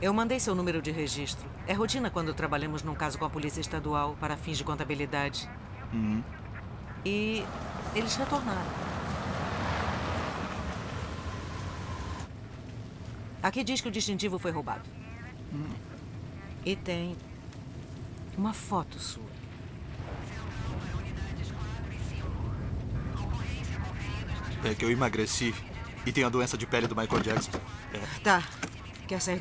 Eu mandei seu número de registro. É rotina quando trabalhamos num caso com a Polícia Estadual para fins de contabilidade. E eles retornaram. Aqui diz que o distintivo foi roubado. E tem uma foto sua. É que eu emagreci e tenho a doença de pele do Michael Jackson. Tá. Quer sair